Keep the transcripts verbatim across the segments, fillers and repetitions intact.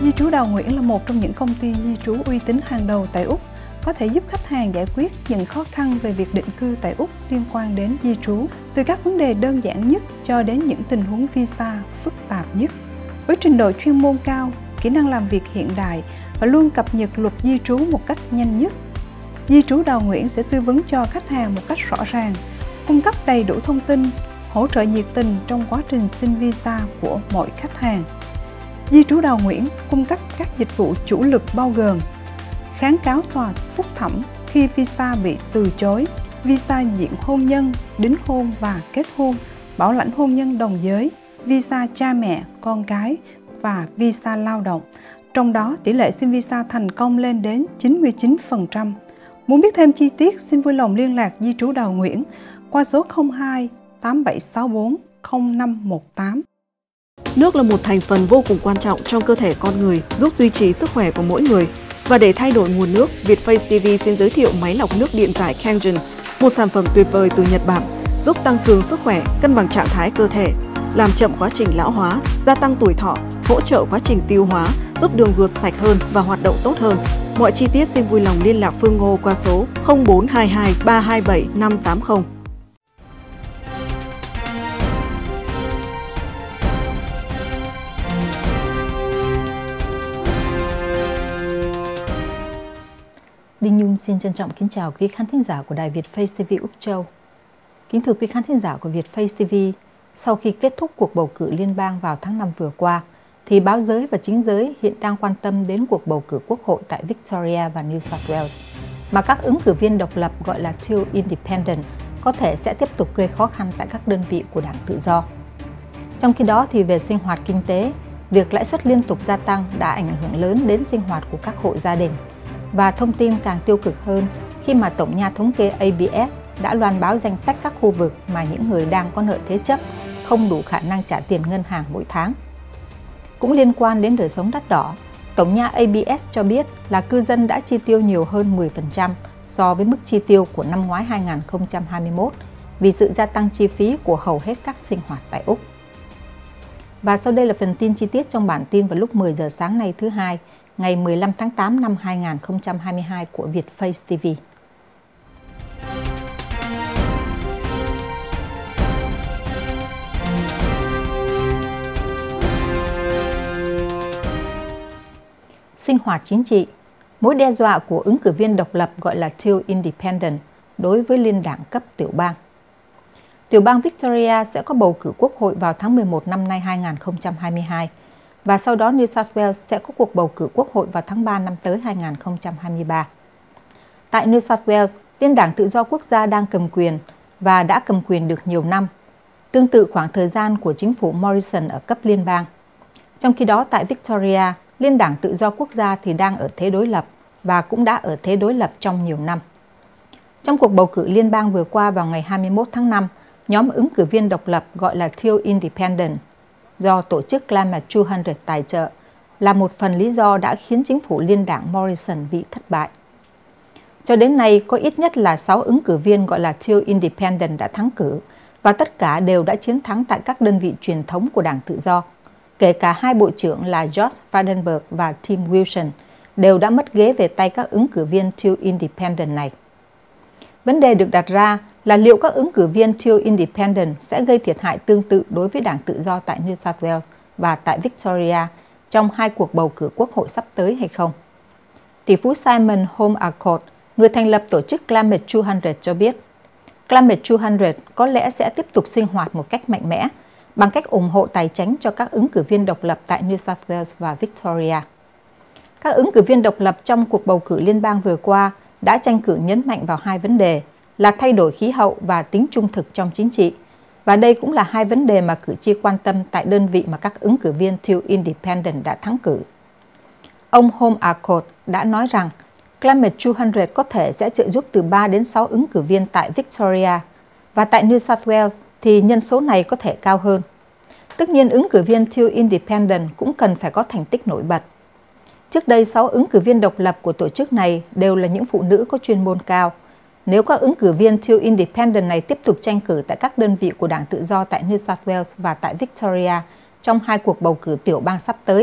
Di trú Đào Nguyễn là một trong những công ty di trú uy tín hàng đầu tại Úc, có thể giúp khách hàng giải quyết những khó khăn về việc định cư tại Úc liên quan đến di trú, từ các vấn đề đơn giản nhất cho đến những tình huống visa phức tạp nhất. Với trình độ chuyên môn cao, kỹ năng làm việc hiện đại và luôn cập nhật luật di trú một cách nhanh nhất, Di trú Đào Nguyễn sẽ tư vấn cho khách hàng một cách rõ ràng, cung cấp đầy đủ thông tin, hỗ trợ nhiệt tình trong quá trình xin visa của mọi khách hàng. Di trú Đào Nguyễn cung cấp các dịch vụ chủ lực bao gồm kháng cáo tòa phúc thẩm khi visa bị từ chối, visa diện hôn nhân, đính hôn và kết hôn, bảo lãnh hôn nhân đồng giới, visa cha mẹ, con cái và visa lao động. Trong đó, tỷ lệ xin visa thành công lên đến chín mươi chín phần trăm. Muốn biết thêm chi tiết, xin vui lòng liên lạc Di trú Đào Nguyễn qua số không hai tám bảy sáu bốn không năm một tám. Nước là một thành phần vô cùng quan trọng trong cơ thể con người, giúp duy trì sức khỏe của mỗi người. Và để thay đổi nguồn nước, Vietface ti vi xin giới thiệu máy lọc nước điện giải Kangen, một sản phẩm tuyệt vời từ Nhật Bản, giúp tăng cường sức khỏe, cân bằng trạng thái cơ thể, làm chậm quá trình lão hóa, gia tăng tuổi thọ, hỗ trợ quá trình tiêu hóa, giúp đường ruột sạch hơn và hoạt động tốt hơn. Mọi chi tiết xin vui lòng liên lạc Phương Ngô qua số không bốn hai hai ba hai bảy năm tám không. Đinh Nhung xin trân trọng kính chào quý khán thính giả của đài Vietface ti vi Úc Châu. Kính thưa quý khán thính giả của Vietface ti vi, sau khi kết thúc cuộc bầu cử liên bang vào tháng năm vừa qua, thì báo giới và chính giới hiện đang quan tâm đến cuộc bầu cử quốc hội tại Victoria và New South Wales, mà các ứng cử viên độc lập gọi là Teal Independent có thể sẽ tiếp tục gây khó khăn tại các đơn vị của Đảng Tự do. Trong khi đó thì về sinh hoạt kinh tế, việc lãi suất liên tục gia tăng đã ảnh hưởng lớn đến sinh hoạt của các hộ gia đình. Và thông tin càng tiêu cực hơn khi mà Tổng nha thống kê A B S đã loan báo danh sách các khu vực mà những người đang có nợ thế chấp không đủ khả năng trả tiền ngân hàng mỗi tháng. Cũng liên quan đến đời sống đắt đỏ, Tổng nha A B S cho biết là cư dân đã chi tiêu nhiều hơn mười phần trăm so với mức chi tiêu của năm ngoái hai nghìn không trăm hai mươi mốt vì sự gia tăng chi phí của hầu hết các sinh hoạt tại Úc. Và sau đây là phần tin chi tiết trong bản tin vào lúc mười giờ sáng nay thứ Hai, ngày mười lăm tháng tám năm hai nghìn không trăm hai mươi hai của Vietface ti vi. Sinh hoạt chính trị, mối đe dọa của ứng cử viên độc lập gọi là Teal Independent đối với liên đảng cấp tiểu bang. Tiểu bang Victoria sẽ có bầu cử quốc hội vào tháng mười một năm nay hai nghìn không trăm hai mươi hai. Và sau đó New South Wales sẽ có cuộc bầu cử quốc hội vào tháng ba năm tới hai nghìn không trăm hai mươi ba. Tại New South Wales, Liên đảng Tự do Quốc gia đang cầm quyền và đã cầm quyền được nhiều năm, tương tự khoảng thời gian của chính phủ Morrison ở cấp liên bang. Trong khi đó tại Victoria, Liên đảng Tự do Quốc gia thì đang ở thế đối lập và cũng đã ở thế đối lập trong nhiều năm. Trong cuộc bầu cử liên bang vừa qua vào ngày hai mươi mốt tháng năm, nhóm ứng cử viên độc lập gọi là Teal Independent do tổ chức Climate hai trăm tài trợ là một phần lý do đã khiến chính phủ liên đảng Morrison bị thất bại. Cho đến nay, có ít nhất là sáu ứng cử viên gọi là Teal Independent đã thắng cử và tất cả đều đã chiến thắng tại các đơn vị truyền thống của Đảng Tự do. Kể cả hai bộ trưởng là George Frydenberg và Tim Wilson đều đã mất ghế về tay các ứng cử viên Teal Independent này. Vấn đề được đặt ra là liệu các ứng cử viên Teal Independent sẽ gây thiệt hại tương tự đối với Đảng Tự do tại New South Wales và tại Victoria trong hai cuộc bầu cử quốc hội sắp tới hay không. Tỷ phú Simon Home Accord, người thành lập tổ chức Climate hai trăm cho biết, Climate hai trăm có lẽ sẽ tiếp tục sinh hoạt một cách mạnh mẽ bằng cách ủng hộ tài chính cho các ứng cử viên độc lập tại New South Wales và Victoria. Các ứng cử viên độc lập trong cuộc bầu cử liên bang vừa qua đã tranh cử nhấn mạnh vào hai vấn đề là thay đổi khí hậu và tính trung thực trong chính trị. Và đây cũng là hai vấn đề mà cử tri quan tâm tại đơn vị mà các ứng cử viên Teal Independent đã thắng cử. Ông Home Accord đã nói rằng Climate hai trăm có thể sẽ trợ giúp từ ba đến sáu ứng cử viên tại Victoria và tại New South Wales thì nhân số này có thể cao hơn. Tất nhiên ứng cử viên Teal Independent cũng cần phải có thành tích nổi bật. Trước đây, sáu ứng cử viên độc lập của tổ chức này đều là những phụ nữ có chuyên môn cao. Nếu các ứng cử viên Teal Independent này tiếp tục tranh cử tại các đơn vị của Đảng Tự do tại New South Wales và tại Victoria trong hai cuộc bầu cử tiểu bang sắp tới,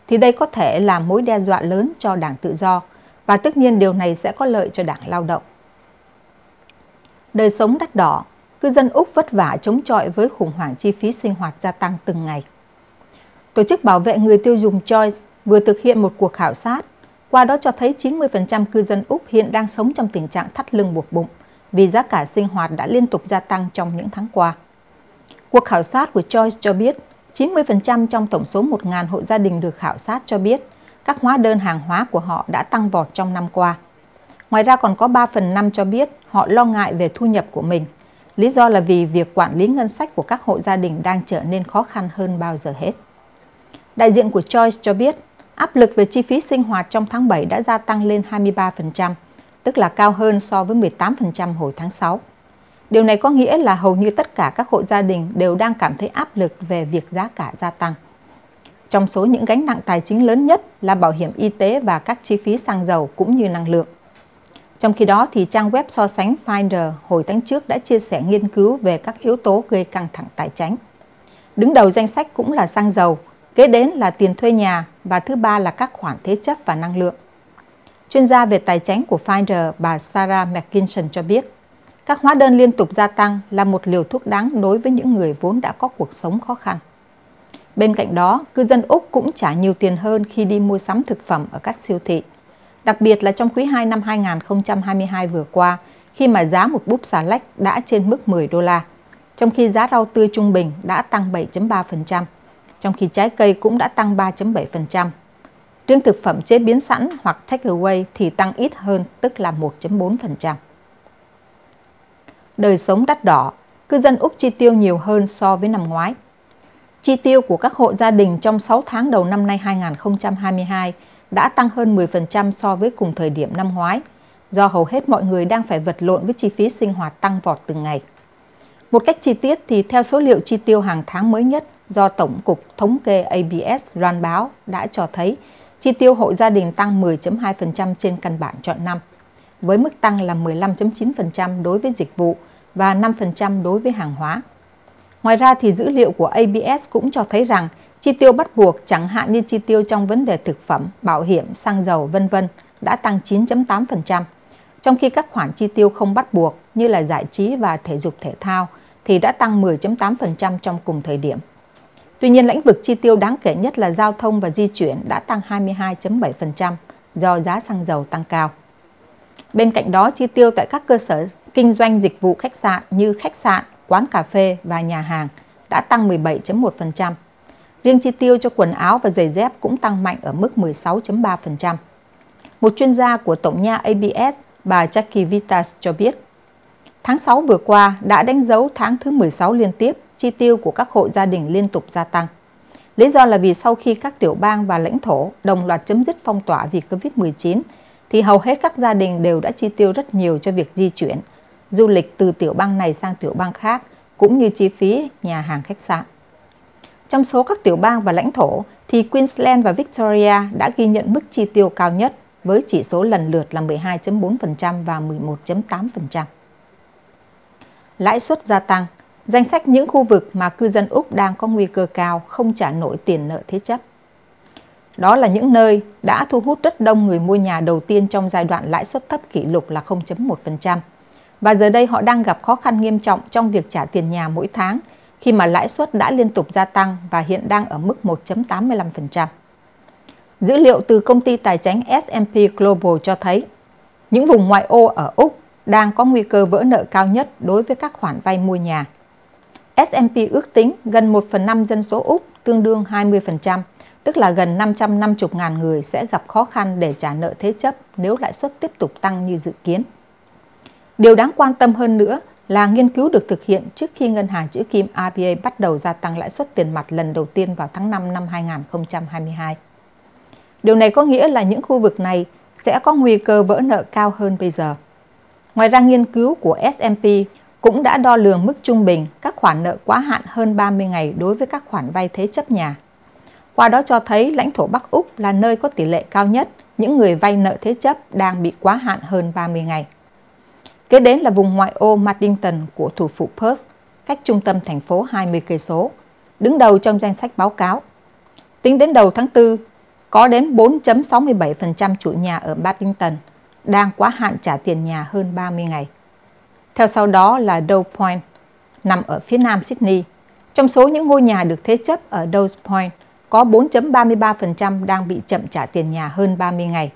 thì đây có thể là mối đe dọa lớn cho Đảng Tự do, và tất nhiên điều này sẽ có lợi cho Đảng Lao động. Đời sống đắt đỏ, cư dân Úc vất vả chống chọi với khủng hoảng chi phí sinh hoạt gia tăng từng ngày. Tổ chức bảo vệ người tiêu dùng Choice vừa thực hiện một cuộc khảo sát, qua đó cho thấy chín mươi phần trăm cư dân Úc hiện đang sống trong tình trạng thắt lưng buộc bụng vì giá cả sinh hoạt đã liên tục gia tăng trong những tháng qua. Cuộc khảo sát của Choice cho biết chín mươi phần trăm trong tổng số một nghìn hộ gia đình được khảo sát cho biết các hóa đơn hàng hóa của họ đã tăng vọt trong năm qua. Ngoài ra còn có ba phần năm cho biết họ lo ngại về thu nhập của mình. Lý do là vì việc quản lý ngân sách của các hộ gia đình đang trở nên khó khăn hơn bao giờ hết. Đại diện của Choice cho biết áp lực về chi phí sinh hoạt trong tháng bảy đã gia tăng lên hai mươi ba phần trăm, tức là cao hơn so với mười tám phần trăm hồi tháng sáu. Điều này có nghĩa là hầu như tất cả các hộ gia đình đều đang cảm thấy áp lực về việc giá cả gia tăng. Trong số những gánh nặng tài chính lớn nhất là bảo hiểm y tế và các chi phí xăng dầu cũng như năng lượng. Trong khi đó, thì trang web so sánh Finder hồi tháng trước đã chia sẻ nghiên cứu về các yếu tố gây căng thẳng tài chính. Đứng đầu danh sách cũng là xăng dầu, kế đến là tiền thuê nhà và thứ ba là các khoản thế chấp và năng lượng. Chuyên gia về tài chính của Finder, bà Sarah McKinson cho biết, các hóa đơn liên tục gia tăng là một liều thuốc đắng đối với những người vốn đã có cuộc sống khó khăn. Bên cạnh đó, cư dân Úc cũng trả nhiều tiền hơn khi đi mua sắm thực phẩm ở các siêu thị. Đặc biệt là trong quý hai năm hai nghìn không trăm hai mươi hai vừa qua, khi mà giá một búp xà lách đã trên mức mười đô la, trong khi giá rau tươi trung bình đã tăng bảy phẩy ba phần trăm, trong khi trái cây cũng đã tăng ba phẩy bảy phần trăm. Riêng thực phẩm chế biến sẵn hoặc takeaway thì tăng ít hơn, tức là một phẩy bốn phần trăm. Đời sống đắt đỏ, cư dân Úc chi tiêu nhiều hơn so với năm ngoái. Chi tiêu của các hộ gia đình trong sáu tháng đầu năm nay hai nghìn không trăm hai mươi hai đã tăng hơn mười phần trăm so với cùng thời điểm năm ngoái, do hầu hết mọi người đang phải vật lộn với chi phí sinh hoạt tăng vọt từng ngày. Một cách chi tiết thì theo số liệu chi tiêu hàng tháng mới nhất do Tổng cục Thống kê A B S loan báo đã cho thấy chi tiêu hộ gia đình tăng mười phẩy hai phần trăm trên căn bản trọn năm, với mức tăng là mười lăm phẩy chín phần trăm đối với dịch vụ và năm phần trăm đối với hàng hóa. Ngoài ra thì dữ liệu của A B S cũng cho thấy rằng chi tiêu bắt buộc chẳng hạn như chi tiêu trong vấn đề thực phẩm, bảo hiểm, xăng dầu, vân vân đã tăng chín phẩy tám phần trăm, trong khi các khoản chi tiêu không bắt buộc như là giải trí và thể dục thể thao thì đã tăng mười phẩy tám phần trăm trong cùng thời điểm. Tuy nhiên, lĩnh vực chi tiêu đáng kể nhất là giao thông và di chuyển đã tăng hai mươi hai phẩy bảy phần trăm do giá xăng dầu tăng cao. Bên cạnh đó, chi tiêu tại các cơ sở kinh doanh dịch vụ khách sạn như khách sạn, quán cà phê và nhà hàng đã tăng mười bảy phẩy một phần trăm. Riêng chi tiêu cho quần áo và giày dép cũng tăng mạnh ở mức mười sáu phẩy ba phần trăm. Một chuyên gia của tổng nha A B S, bà Jackie Vitas cho biết, tháng sáu vừa qua đã đánh dấu tháng thứ mười sáu liên tiếp chi tiêu của các hộ gia đình liên tục gia tăng. Lý do là vì sau khi các tiểu bang và lãnh thổ đồng loạt chấm dứt phong tỏa vì Covid mười chín, thì hầu hết các gia đình đều đã chi tiêu rất nhiều cho việc di chuyển, du lịch từ tiểu bang này sang tiểu bang khác, cũng như chi phí nhà hàng khách sạn. Trong số các tiểu bang và lãnh thổ, thì Queensland và Victoria đã ghi nhận mức chi tiêu cao nhất với chỉ số lần lượt là mười hai phẩy bốn phần trăm và mười một phẩy tám phần trăm. Lãi suất gia tăng, danh sách những khu vực mà cư dân Úc đang có nguy cơ cao không trả nổi tiền nợ thế chấp. Đó là những nơi đã thu hút rất đông người mua nhà đầu tiên trong giai đoạn lãi suất thấp kỷ lục là không phẩy một phần trăm. Và giờ đây họ đang gặp khó khăn nghiêm trọng trong việc trả tiền nhà mỗi tháng khi mà lãi suất đã liên tục gia tăng và hiện đang ở mức một phẩy tám mươi lăm phần trăm. Dữ liệu từ công ty tài chính S and P Global cho thấy những vùng ngoại ô ở Úc đang có nguy cơ vỡ nợ cao nhất đối với các khoản vay mua nhà. S and P ước tính gần một phần năm dân số Úc, tương đương hai mươi phần trăm, tức là gần năm trăm năm mươi nghìn người sẽ gặp khó khăn để trả nợ thế chấp nếu lãi suất tiếp tục tăng như dự kiến. Điều đáng quan tâm hơn nữa là nghiên cứu được thực hiện trước khi ngân hàng trữ kim R B A bắt đầu gia tăng lãi suất tiền mặt lần đầu tiên vào tháng năm năm hai nghìn không trăm hai mươi hai. Điều này có nghĩa là những khu vực này sẽ có nguy cơ vỡ nợ cao hơn bây giờ. Ngoài ra, nghiên cứu của S and P cũng đã đo lường mức trung bình các khoản nợ quá hạn hơn ba mươi ngày đối với các khoản vay thế chấp nhà. Qua đó cho thấy lãnh thổ Bắc Úc là nơi có tỷ lệ cao nhất những người vay nợ thế chấp đang bị quá hạn hơn ba mươi ngày. Kế đến là vùng ngoại ô Maddington của thủ phủ Perth, cách trung tâm thành phố hai mươi cây số, đứng đầu trong danh sách báo cáo. Tính đến đầu tháng tư, có đến bốn phẩy sáu mươi bảy phần trăm chủ nhà ở Paddington đang quá hạn trả tiền nhà hơn ba mươi ngày. Theo sau đó là Dow Point, nằm ở phía nam Sydney. Trong số những ngôi nhà được thế chấp ở Dow Point, có bốn phẩy ba mươi ba phần trăm đang bị chậm trả tiền nhà hơn ba mươi ngày.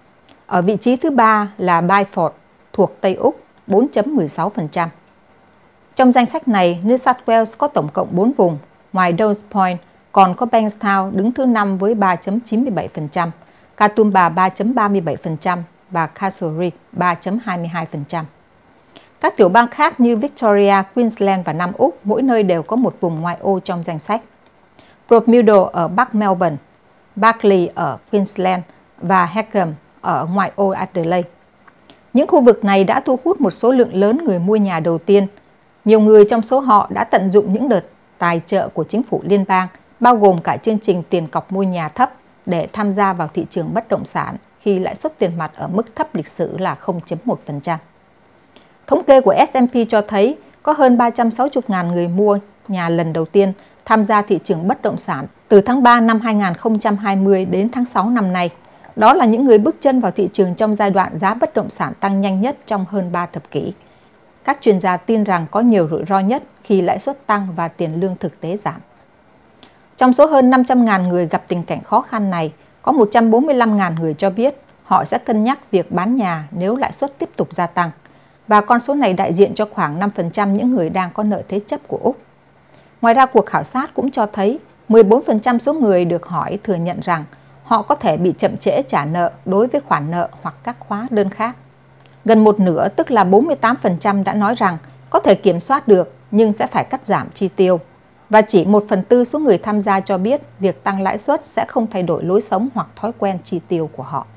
Ở vị trí thứ ba là Byford, thuộc Tây Úc, bốn phẩy mười sáu phần trăm. Trong danh sách này, New South Wales có tổng cộng bốn vùng, ngoài Dow Point còn có Bankstown đứng thứ năm với ba phẩy chín mươi bảy phần trăm, Katoomba ba phẩy ba mươi bảy phần trăm và Castlereagh ba phẩy hai mươi hai phần trăm. Các tiểu bang khác như Victoria, Queensland và Nam Úc mỗi nơi đều có một vùng ngoại ô trong danh sách. Broadmeadow ở Bắc Melbourne, Barkly ở Queensland và Heckham ở ngoại ô Adelaide. Những khu vực này đã thu hút một số lượng lớn người mua nhà đầu tiên. Nhiều người trong số họ đã tận dụng những đợt tài trợ của chính phủ liên bang, bao gồm cả chương trình tiền cọc mua nhà thấp, để tham gia vào thị trường bất động sản khi lãi suất tiền mặt ở mức thấp lịch sử là không phẩy một phần trăm. Thống kê của S and P cho thấy có hơn ba trăm sáu mươi nghìn người mua nhà lần đầu tiên tham gia thị trường bất động sản từ tháng ba năm hai nghìn không trăm hai mươi đến tháng sáu năm nay. Đó là những người bước chân vào thị trường trong giai đoạn giá bất động sản tăng nhanh nhất trong hơn ba thập kỷ. Các chuyên gia tin rằng có nhiều rủi ro nhất khi lãi suất tăng và tiền lương thực tế giảm. Trong số hơn năm trăm nghìn người gặp tình cảnh khó khăn này, có một trăm bốn mươi lăm nghìn người cho biết họ sẽ cân nhắc việc bán nhà nếu lãi suất tiếp tục gia tăng. Và con số này đại diện cho khoảng năm phần trăm những người đang có nợ thế chấp của Úc. Ngoài ra, cuộc khảo sát cũng cho thấy mười bốn phần trăm số người được hỏi thừa nhận rằng họ có thể bị chậm trễ trả nợ đối với khoản nợ hoặc các khóa đơn khác. Gần một nửa, tức là bốn mươi tám phần trăm đã nói rằng có thể kiểm soát được nhưng sẽ phải cắt giảm chi tiêu. Và chỉ một phần tư số người tham gia cho biết việc tăng lãi suất sẽ không thay đổi lối sống hoặc thói quen chi tiêu của họ.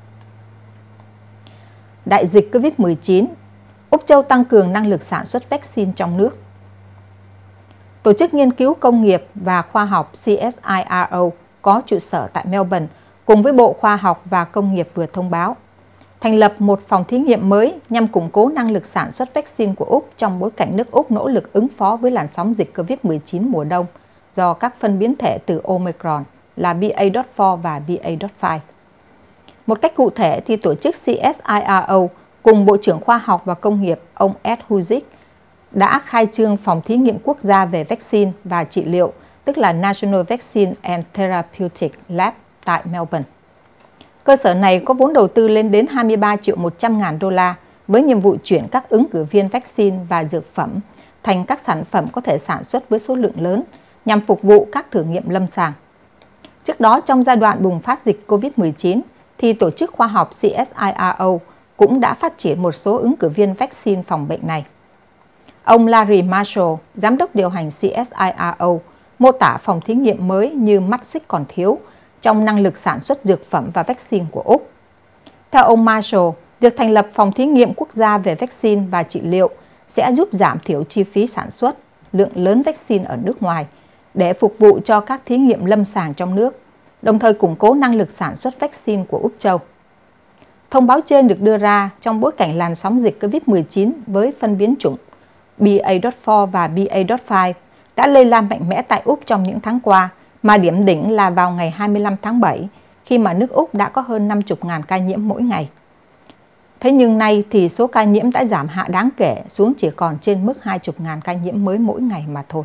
Đại dịch Covid mười chín, Úc Châu tăng cường năng lực sản xuất vaccine trong nước. Tổ chức nghiên cứu công nghiệp và khoa học C S I R O có trụ sở tại Melbourne cùng với Bộ Khoa học và Công nghiệp vừa thông báo thành lập một phòng thí nghiệm mới nhằm củng cố năng lực sản xuất vaccine của Úc trong bối cảnh nước Úc nỗ lực ứng phó với làn sóng dịch Covid mười chín mùa đông do các phân biến thể từ Omicron là B A chấm bốn và B A chấm năm. Một cách cụ thể thì tổ chức C S I R O cùng Bộ trưởng Khoa học và Công nghiệp ông Ed Husic đã khai trương phòng thí nghiệm quốc gia về vaccine và trị liệu, tức là National Vaccine and Therapeutic Lab tại Melbourne. Cơ sở này có vốn đầu tư lên đến hai mươi ba triệu một trăm ngàn đô la với nhiệm vụ chuyển các ứng cử viên vaccine và dược phẩm thành các sản phẩm có thể sản xuất với số lượng lớn nhằm phục vụ các thử nghiệm lâm sàng. Trước đó, trong giai đoạn bùng phát dịch Covid mười chín, thì Tổ chức Khoa học C S I R O cũng đã phát triển một số ứng cử viên vaccine phòng bệnh này. Ông Larry Marshall, giám đốc điều hành C S I R O, mô tả phòng thí nghiệm mới như mắt xích còn thiếu trong năng lực sản xuất dược phẩm và vaccine của Úc. Theo ông Marshall, việc thành lập phòng thí nghiệm quốc gia về vaccine và trị liệu sẽ giúp giảm thiểu chi phí sản xuất lượng lớn vaccine ở nước ngoài để phục vụ cho các thí nghiệm lâm sàng trong nước, đồng thời củng cố năng lực sản xuất vaccine của Úc Châu. Thông báo trên được đưa ra trong bối cảnh làn sóng dịch Covid mười chín với phân biến chủng B A chấm bốn và B A chấm năm đã lây lan mạnh mẽ tại Úc trong những tháng qua, mà điểm đỉnh là vào ngày hai mươi lăm tháng bảy, khi mà nước Úc đã có hơn năm mươi nghìn ca nhiễm mỗi ngày. Thế nhưng nay thì số ca nhiễm đã giảm hạ đáng kể xuống chỉ còn trên mức hai mươi nghìn ca nhiễm mới mỗi ngày mà thôi.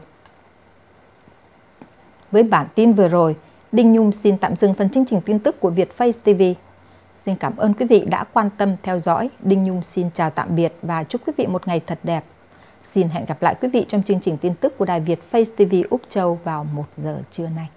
Với bản tin vừa rồi, Đinh Nhung xin tạm dừng phần chương trình tin tức của Vietface ti vi. Xin cảm ơn quý vị đã quan tâm theo dõi. Đinh Nhung xin chào tạm biệt và chúc quý vị một ngày thật đẹp. Xin hẹn gặp lại quý vị trong chương trình tin tức của đài Vietface ti vi Úc Châu vào một giờ trưa nay.